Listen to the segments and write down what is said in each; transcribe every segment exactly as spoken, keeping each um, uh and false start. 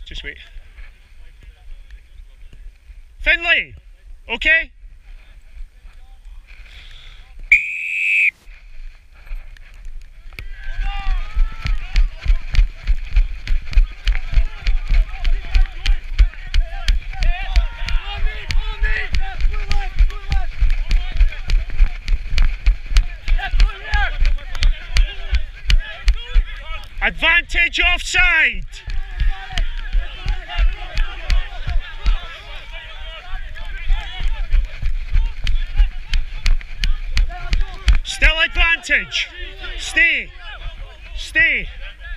Just wait. Finlay! Okay? Advantage offside! Still advantage. Stay. Stay.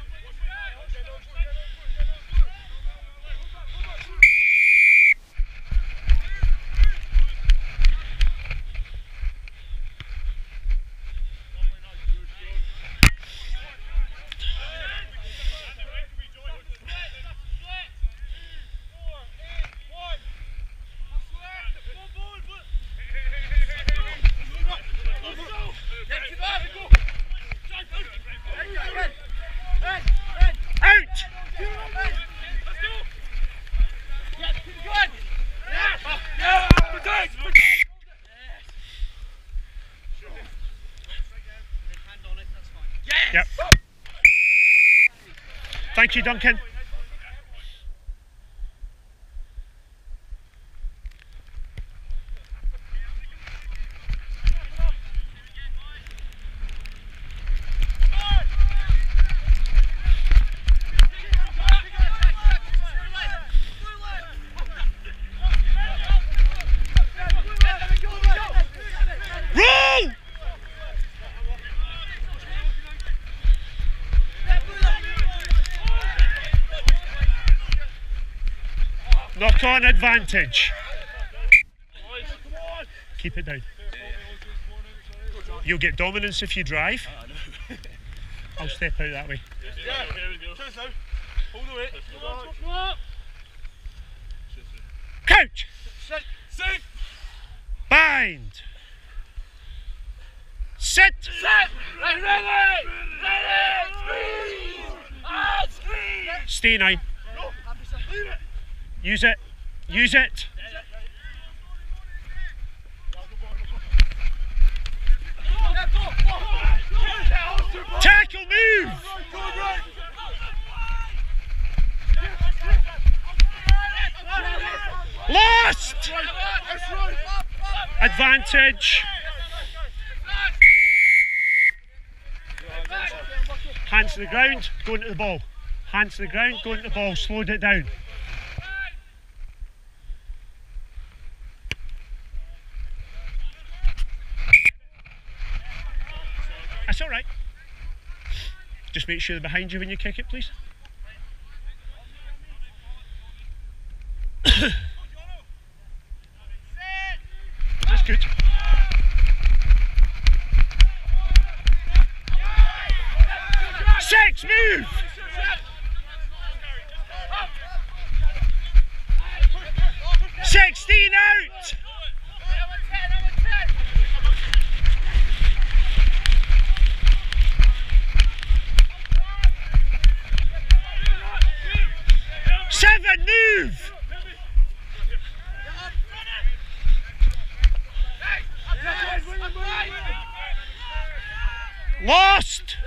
Yep. Thank you, Duncan. Roll! Knock on advantage. Keep it down. You'll get dominance if you drive. I'll step out that way. Couch. Bind. Sit. Stay nine. Use it. Use it. Tackle, move. Lost. Advantage. Hands to the ground, going to the ball. Hands to the ground, going to the ball. Slowed it down. That's all right. Just make sure they're behind you when you kick it, please. That's good. Six, move! Sixteen out! Seven, move! Lost!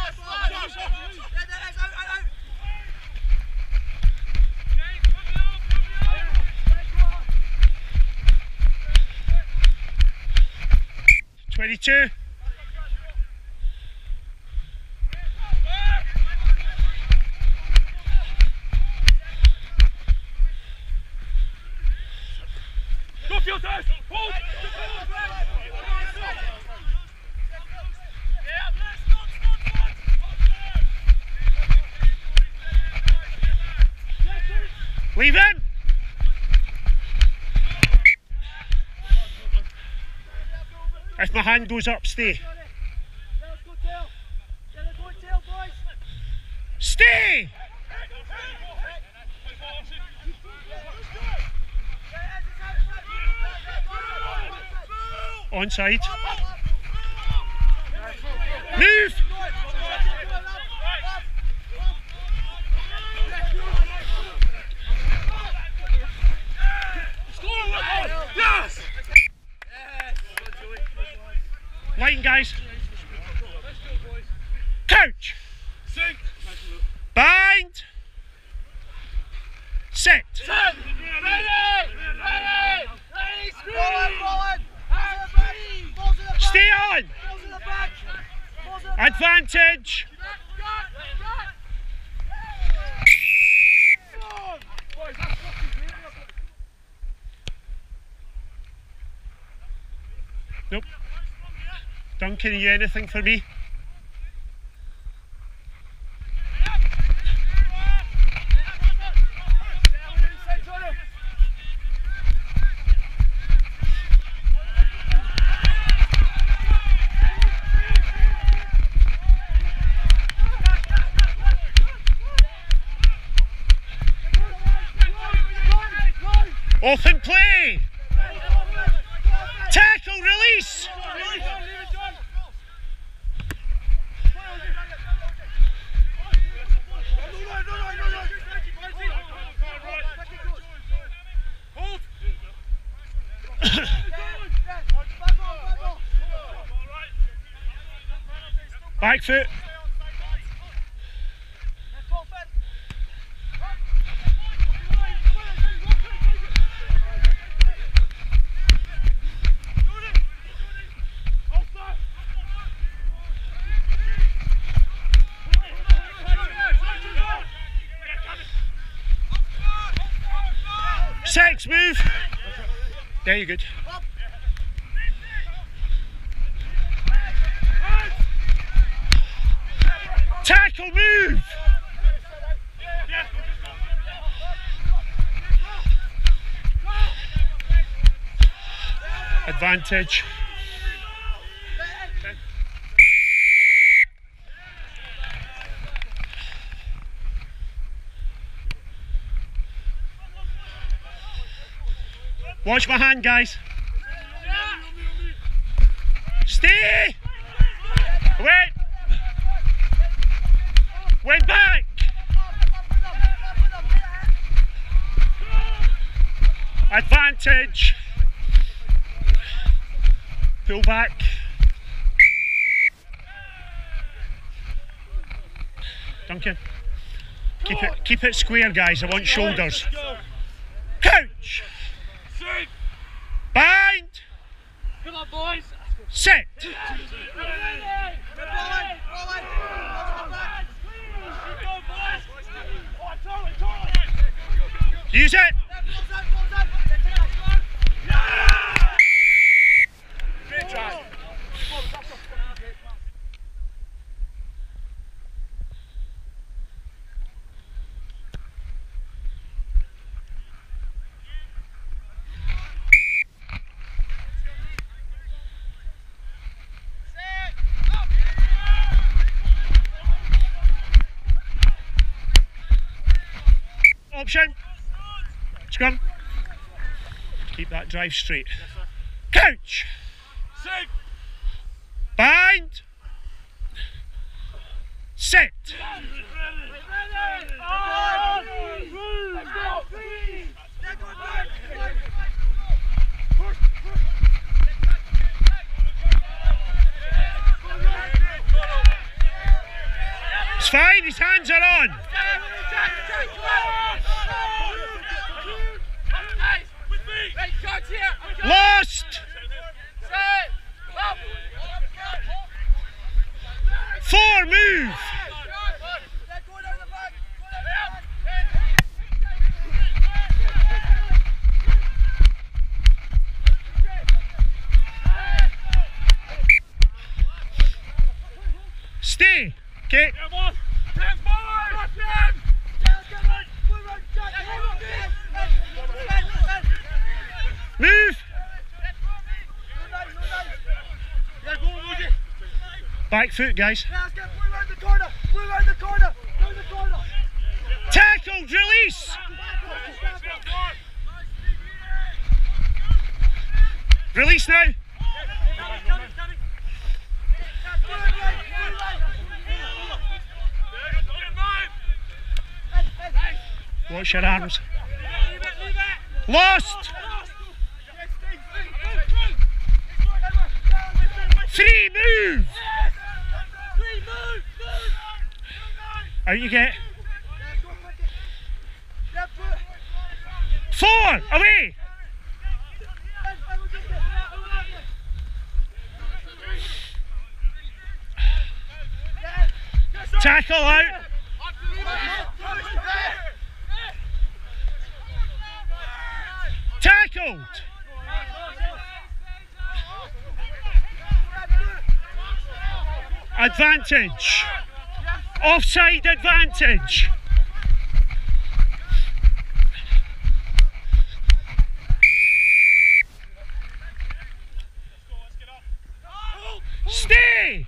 Twenty-two. Go field test! Hold! Leave him! If my hand goes up, stay. Stay! Onside. Move! Duncan, are you anything for me? Open play! Tackle, release! Back foot. Six, move. There you good. Tackle, move. Advantage. Watch my hand, guys. Stay! Wait! Went back! Advantage! Pull back. Duncan. Keep it keep it square, guys. I want shoulders. Couch! Bind! Come on, boys! Set! Use it! Great try! Option. Scrum. Keep that drive straight. Couch. Six. Bind. Set. It's fine, his hands are on. Lost! Four, move! Stay! Okay. Move! Back foot, guys. Tackled, release! Release now! Watch your arms. Lost! Three, move! Out you get. Four, away! Tackle out! Tackled! Advantage. Offside advantage. Stay.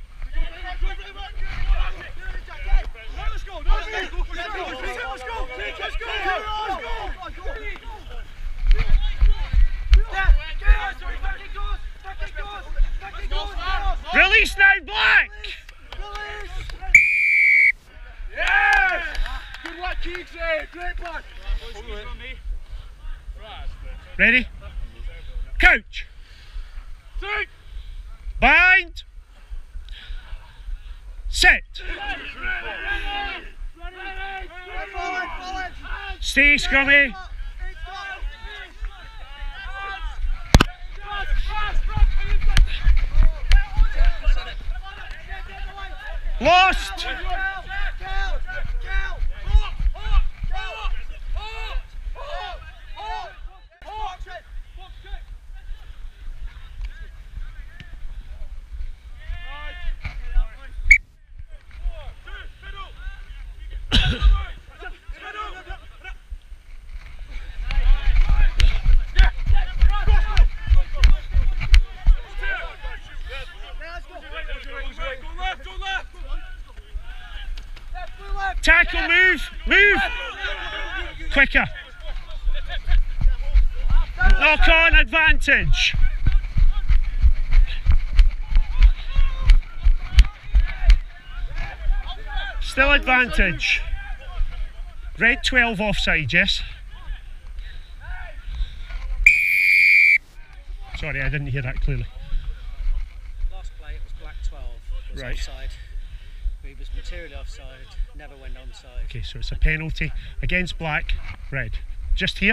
Release now, Black. Yes! Good work, Keegsy! Great pass! Ready? Couch. Sink! Bind. Set. Stay, Scrummy. Lost. Tackle, move, move. Quicker. Knock on advantage. Still advantage. Red twelve offside, yes? Sorry, I didn't hear that clearly. Last play it was black twelve, it was Right. offside. He was materially offside, never went onside. Okay, so it's a penalty against Black, red. Just here.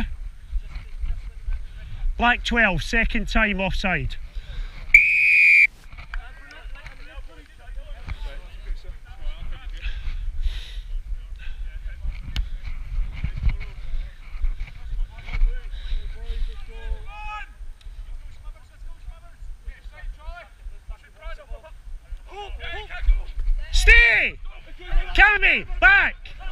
Black twelve, second time offside. Stay! Cammy, back!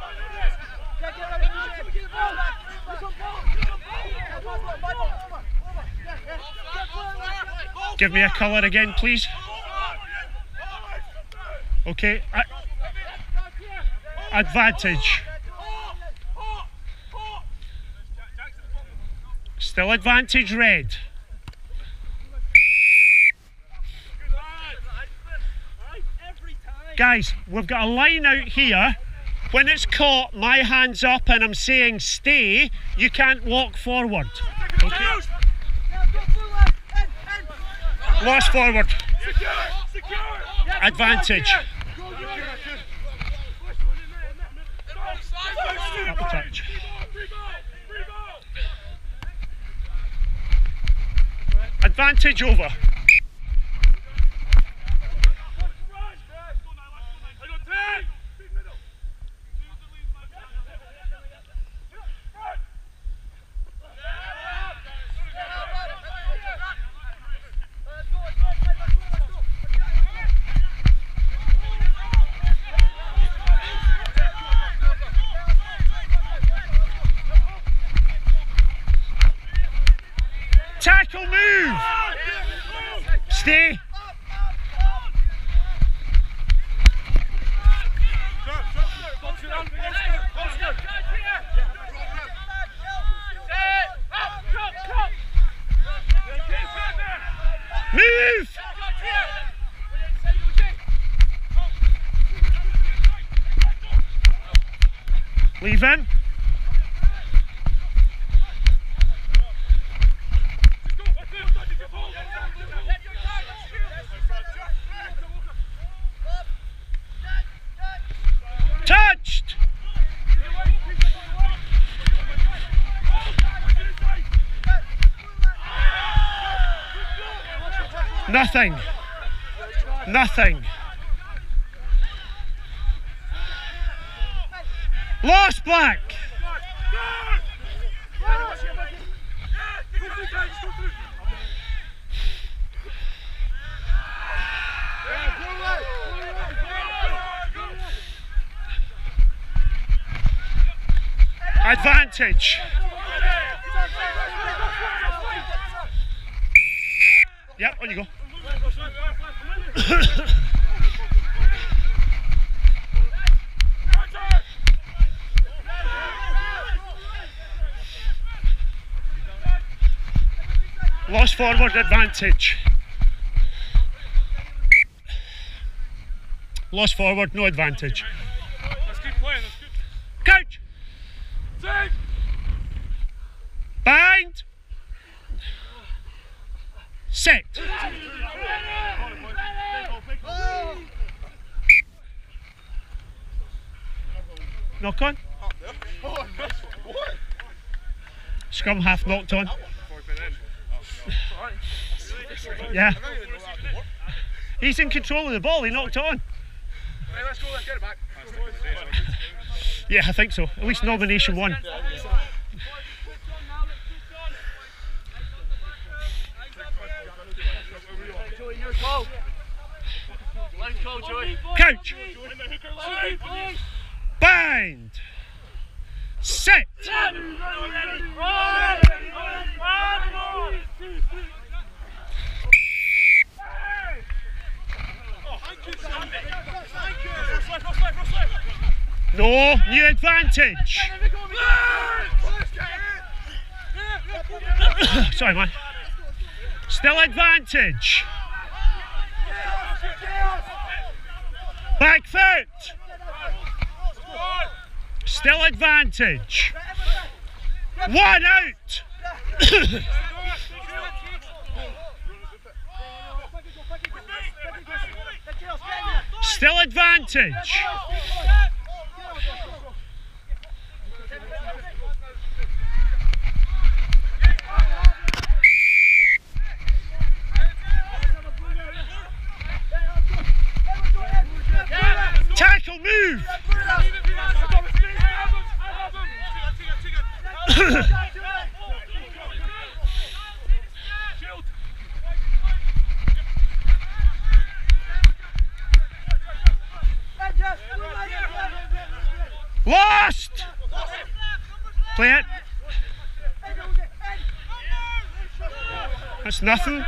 Give me a colour again, please. Okay, a advantage. Still advantage red. Guys, we've got a line out here. When it's caught, my hand's up and I'm saying stay, you can't walk forward. Okay? Lost forward. Advantage. Up the touch. Advantage over. Tackle, move! Stay! Move! Leave him. Touched! Nothing. Nothing. Lost Black. Yeah, Advantage. Yep, on you go. Lost forward advantage. Lost forward, no advantage. Let's keep playing, that's good. Couch. Take. Bind. Set. Knock on. Scrum half knocked on. Yeah. He's in control of the ball, he knocked on. Hey, let's go, let's get it back. Yeah, I think so. At least nomination one. Couch. Bind. Set. No, new advantage. Sorry, man. Still advantage. Back foot. Still advantage. One out. Still advantage. Tackle, move. Lost. Play it. That's nothing.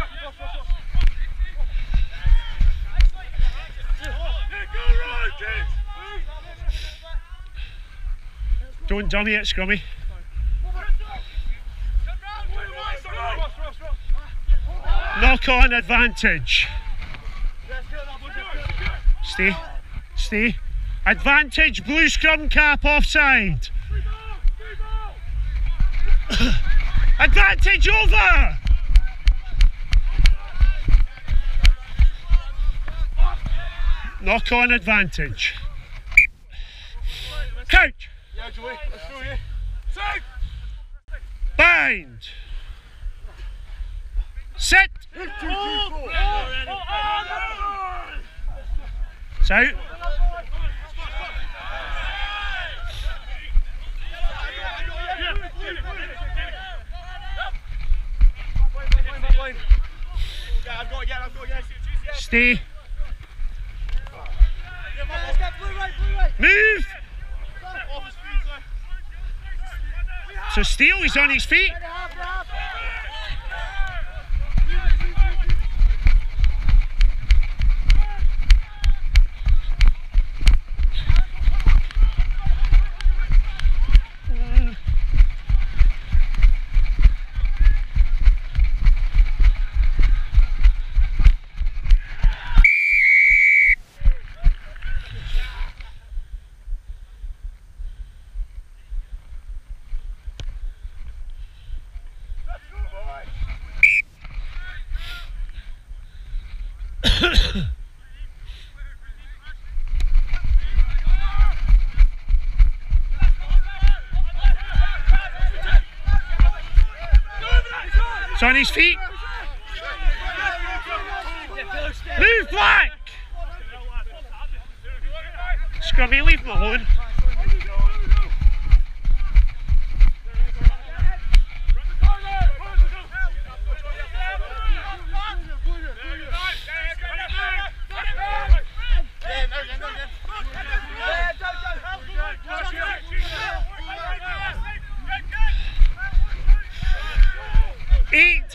Don't dummy it, Scrummy. Knock on advantage. Stay. Stay. Advantage, blue scrum cap offside. Advantage over. Knock on advantage. Couch. Yeah, Joey, let's go here. Take. Bind. Set. It's out. Stay. Move. So Steele, he's on his feet. It's on his feet. Move back. Scrummy, leave him alone.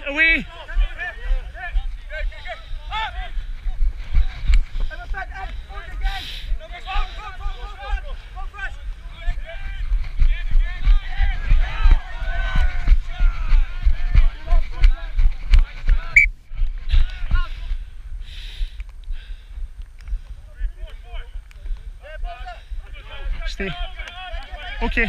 away. Stay. Okay.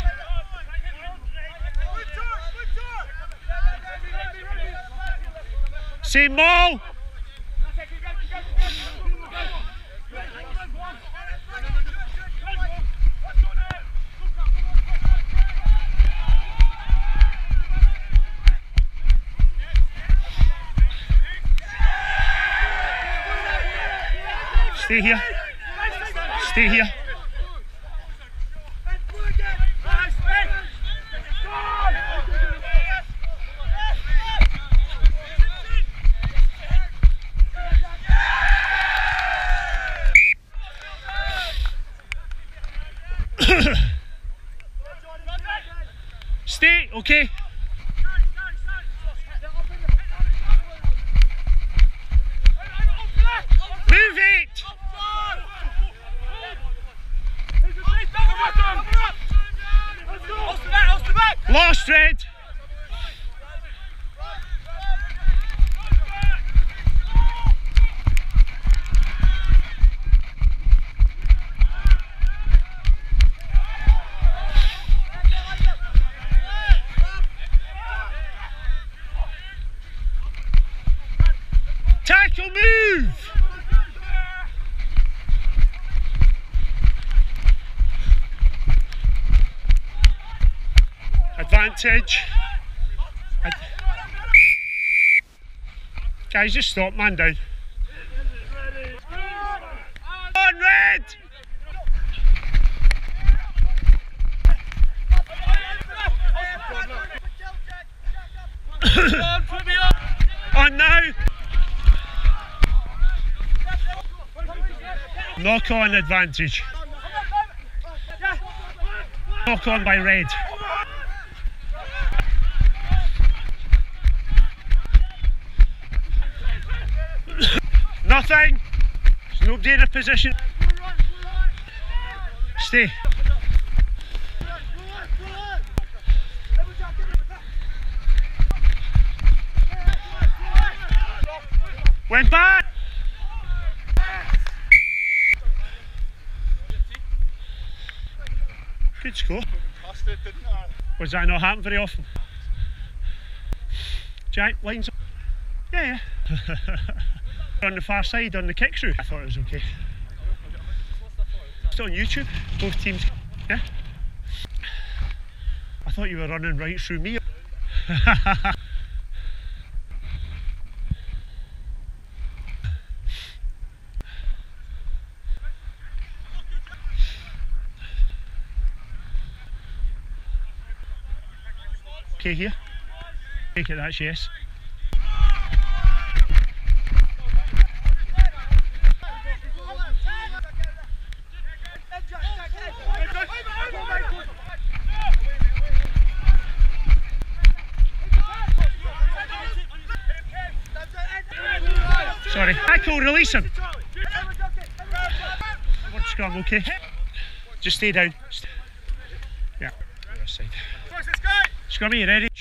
Same ball. Stay here. Stay here. Stay, okay. Move it. Lost Red. Tackle, move! Advantage. Ad Guys, just stop, man down. On, Red! On now! Knock on advantage. Knock on by Red. Nothing. There's nobody in a position. Stay. Went back. Good score. Was that not happen very often? Jack, lines up. Yeah, yeah. On the far side, on the kick through. I thought it was okay. It's on YouTube, both teams. Yeah? I thought you were running right through me. Okay, here. Take it, that's yes. Sorry. Tackle, release him. Word scrum, okay. Just stay down. Yeah, other side. Scrummy, you ready?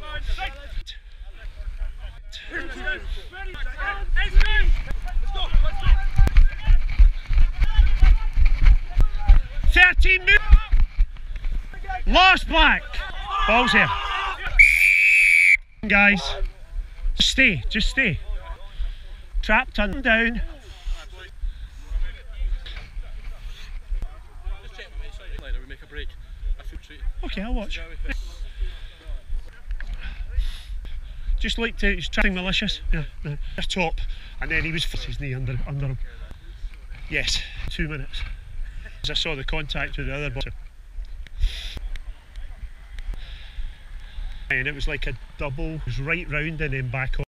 thirteen minutes. Lost Black. Ball's here. Guys, just stay, just stay. Trap, turn down. Okay, I'll watch. Just like to, he's trying malicious. Yeah, yeah. Just top, and then he was his knee under under him. Yes, two minutes. As I saw the contact with the other boxer. And it was like a double, it was right round and then back on.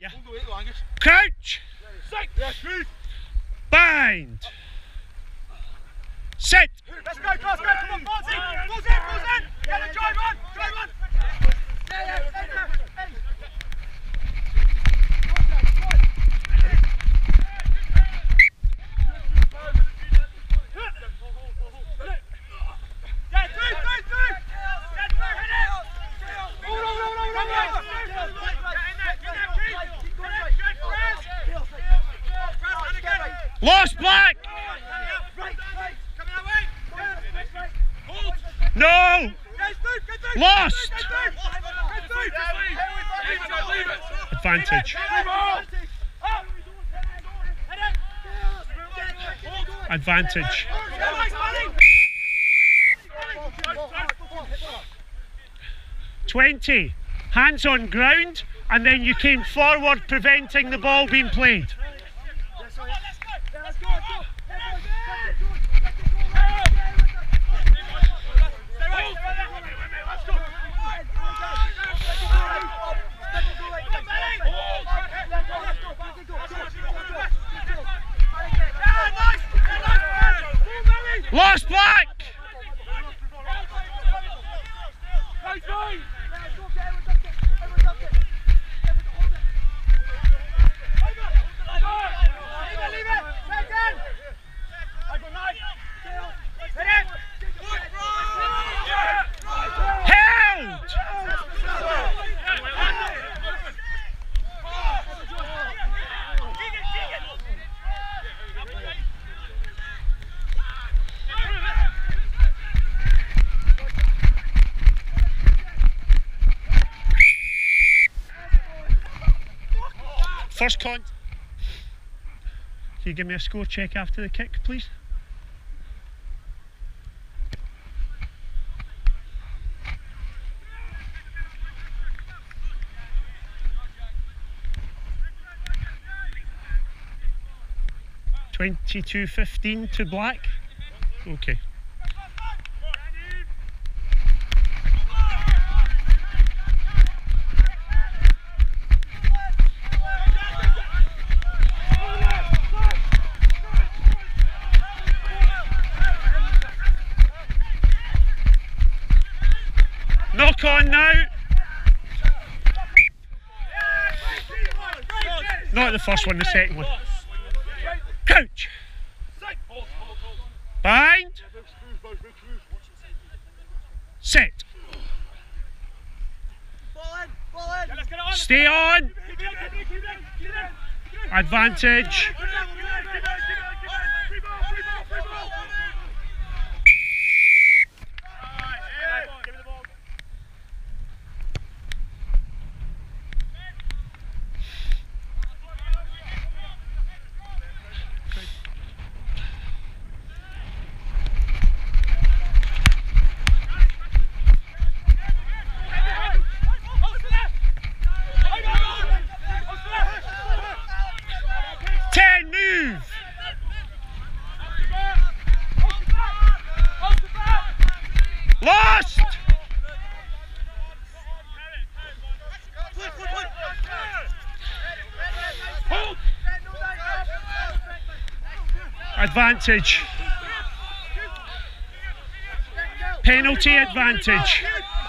Yeah. All the way to Angus. Crouch. Yes, move. Bind. Sit. Let's go, let's go. Come on, balls in. Balls in, balls in. Get the drive on. Drive on. Yeah, yeah, yeah. Lost Black! No! Lost! Advantage. Advantage. twenty. Hands on ground, and then you came forward, preventing the ball being played. Lost Black! Held! First con. Can you give me a score check after the kick, please? twenty-two fifteen to Black. Okay. Knock on now. Not the first one, the second one. Couch. Bind. Set. Stay on. Advantage. ten, move! Lost! Advantage. Penalty advantage.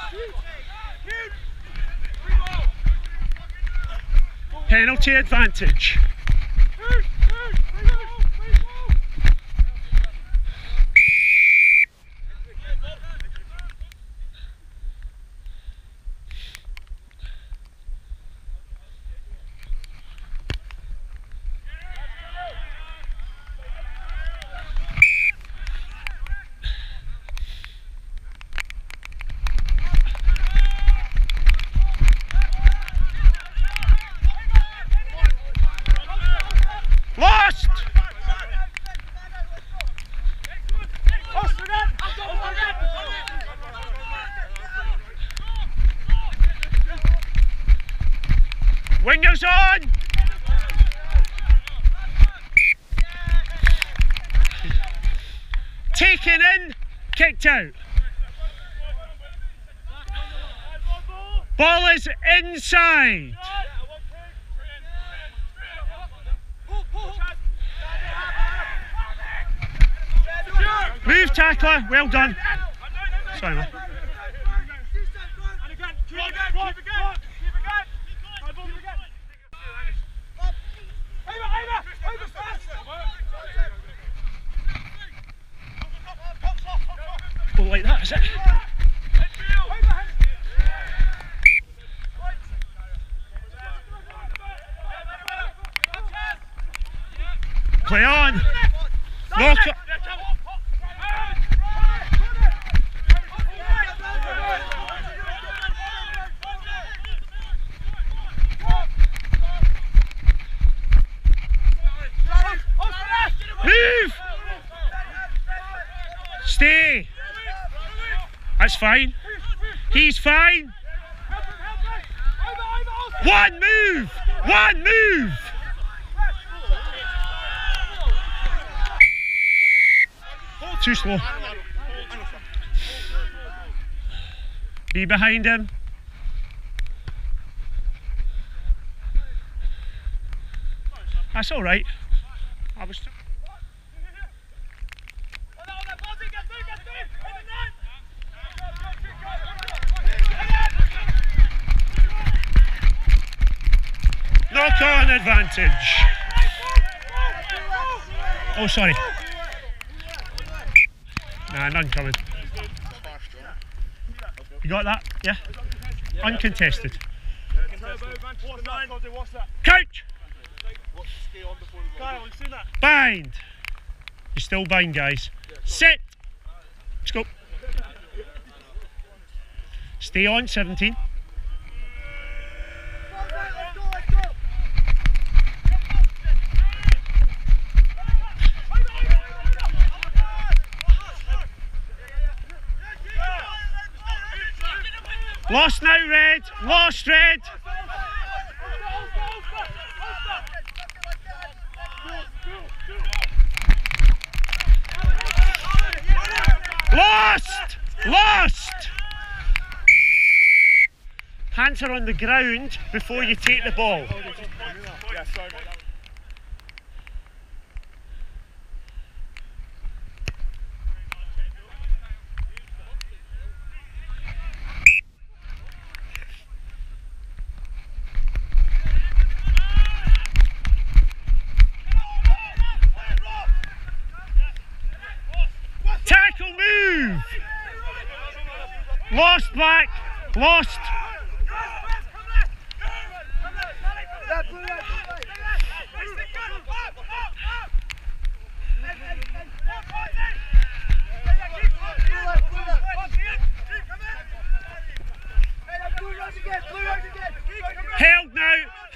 Penalty advantage. Lost! Wingers on! Taken in, kicked out. Ball is inside. tackler, well done. Sorry, man. And again, keep again, keep again, keep again. Keep again. Over, over, over fast. Go like that, is it? Play on. Knock it. Move. Stay. That's fine. He's fine. One move. One move. Too slow. Be behind him. That's all right. I was. Knock on advantage. Oh, sorry. Nah, none coming. You got that? Yeah? Uncontested. Couch! Bind! You're still bind, guys. Sit! Let's go. Stay on, seventeen. Lost now, Red. Lost, Red. Lost. Lost. Hands are on the ground before you take the ball. Tackle, move! Lost, Black! Lost! Held now!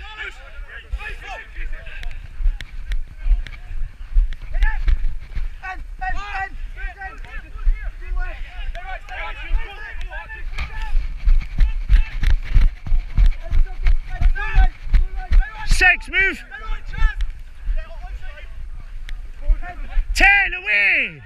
Six, move! Ten, away!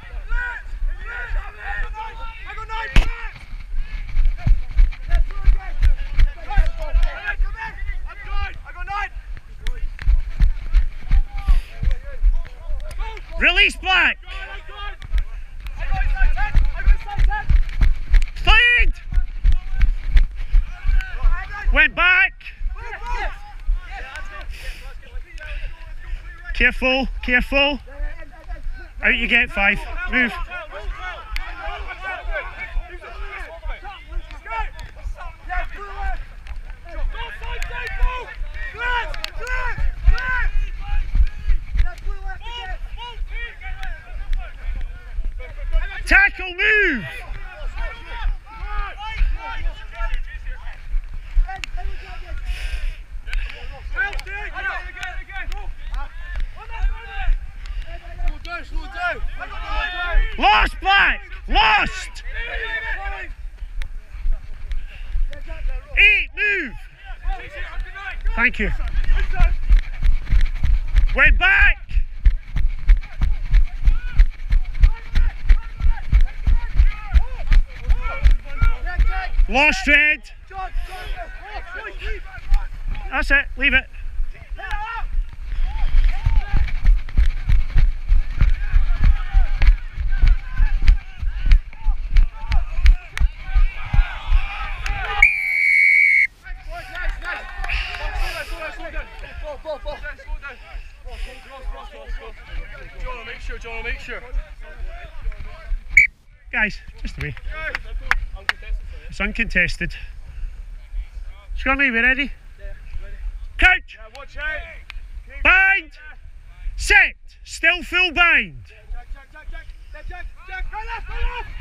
Release, Black! Flagged! Went back! Careful, careful. Out you get, five. Move. Tackle, move. Lost, Black! Lost! Eight, move! Thank you. Went back! Lost, Red! That's it, leave it. John, make sure, John, make sure. Guys, just away. It's uncontested. Scrummy, we ready? Crouch! Yeah, watch out. Bind! Set! Still full bind! Jack, Jack, Jack, Jack, Jack, Jack, Jack, right left, right left.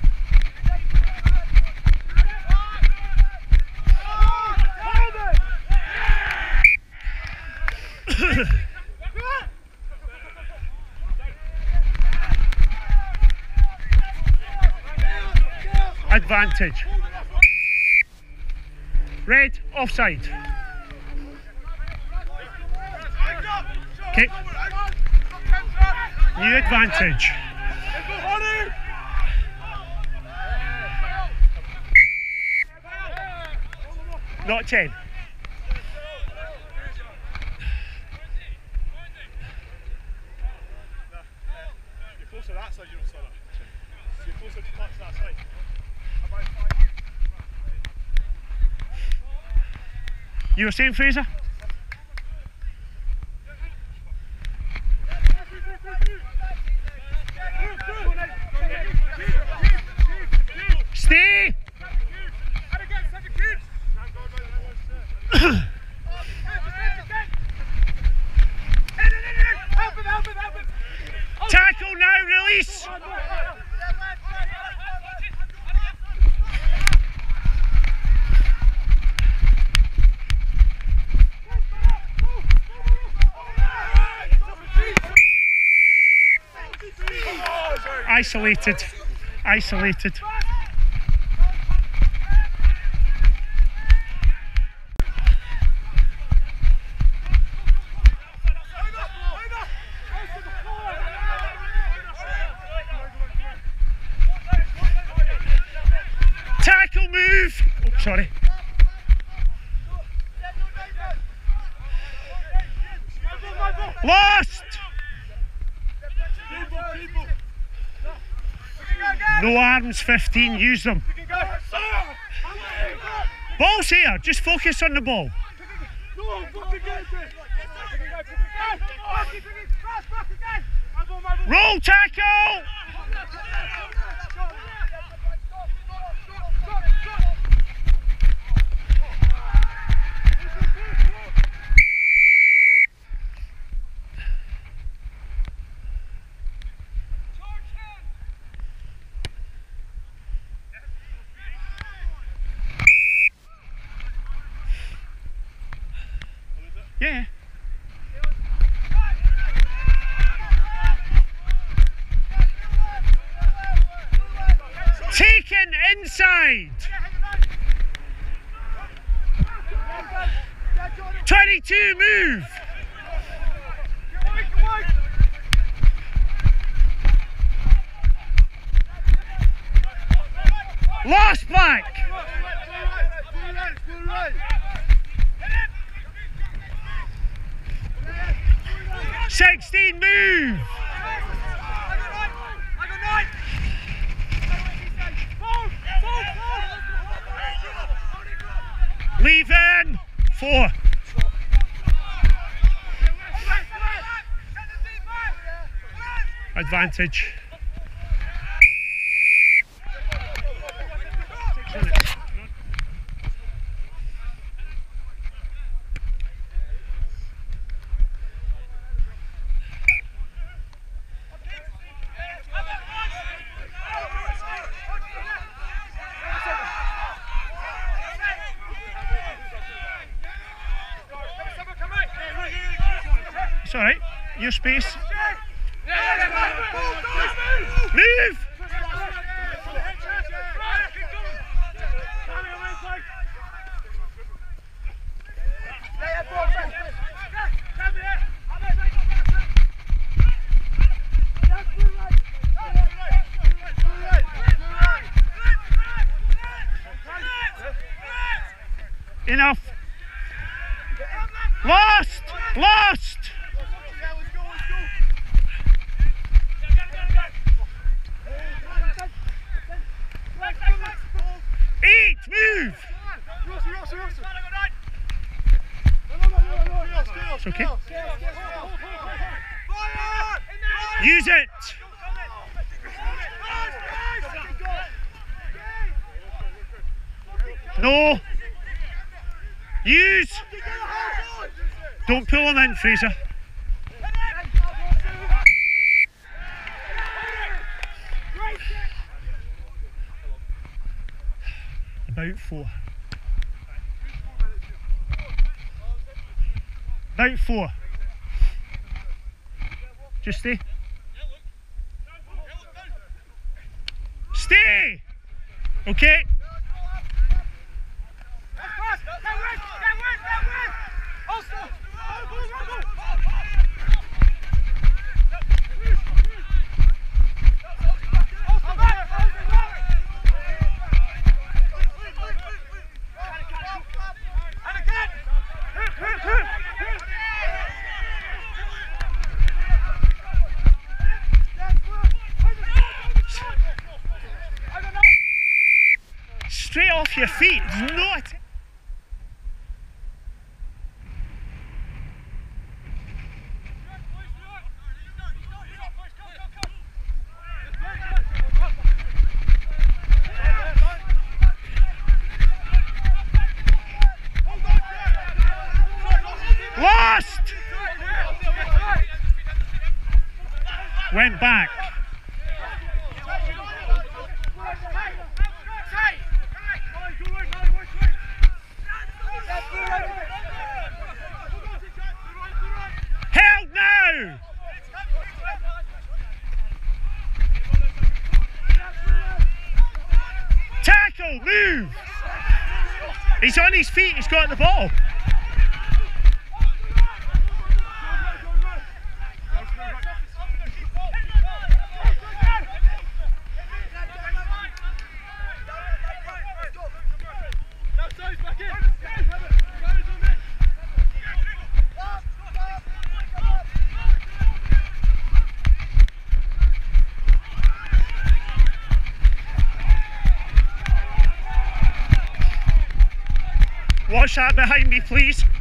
Advantage. Red, offside. Okay. New advantage. Not ten. You're closer to that side, you don't start it. You're closer to touch that side. You were saying, Fraser? Stay! Tackle now, release! Isolated. Isolated. Tackle move! Oh, sorry. Lost! No arms, fifteen, use them. Ball's here, just focus on the ball. Roll tackle! Yeah. Taken inside. twenty-two, move. Lost back. sixteen, move! Leave in! Four. Advantage. It's alright, your space. Move! Enough. Lost! Lost! Eight, move! It's okay. Use it. No. Use. Don't pull him in, Fraser. About four. About four. Just stay. Stay! Okay. Straight off your feet, it's not. Lost! Went back. Help now! Tackle, move! He's on his feet, he's got the ball. Watch that behind me, please.